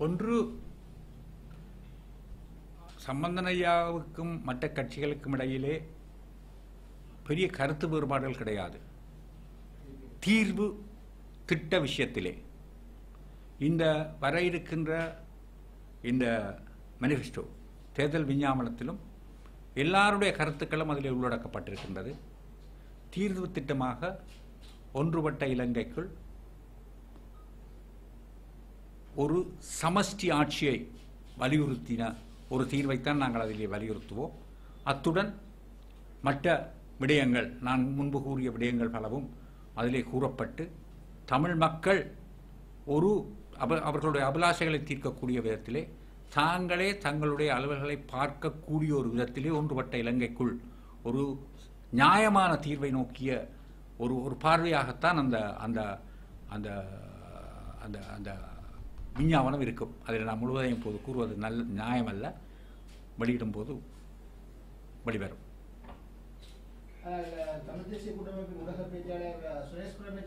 ஒன்று, சம்பந்தன் ஐயாவுக்கும் மற்ற கட்சிகளுக்கும் இடையிலே பெரிய கருத்து வேறுபாடுகள் கிடையாது. தீர்வு திட்ட விஷயத்திலே இந்த வர இருக்கின்ற இந்த மேனிஃபெஸ்டோ தேர்தல் விஞ்ஞாபனத்திலும் எல்லாருடைய கருத்துக்களும் அதில் உள்ளடக்கப்பட்டிருக்கின்றது. தீர்வு திட்டமாக ஒன்றுபட்ட இலங்கைக்குள் ஒரு சமஷ்டி ஆட்சியை வலியுறுத்தின ஒரு தீர்வைத்தான் நாங்கள் அதிலே வலியுறுத்துவோம். அத்துடன் மற்ற விடயங்கள், நான் முன்பு கூறிய விடயங்கள் பலவும் அதிலே கூறப்பட்டு தமிழ் மக்கள் அவர்களுடைய அபிலாஷைகளை தீர்க்கக்கூடிய விதத்திலே தாங்களே தங்களுடைய அலுவல்களை பார்க்கக்கூடிய ஒரு விதத்திலே ஒன்றுபட்ட இலங்கைக்குள் ஒரு நியாயமான தீர்வை நோக்கிய ஒரு பார்வையாகத்தான் அந்த அந்த அந்த அந்த அந்த விஞ்ஞாபனம் இருக்கும். அதில் நான் முழுவதையும் போது கூறுவது நியாயமல்ல, வெளியிடும் போது வெளிவரும். தமிழ் தேசிய கூட்டமைப்பின் ஊடக பேச்சாளர் சுரேஷ்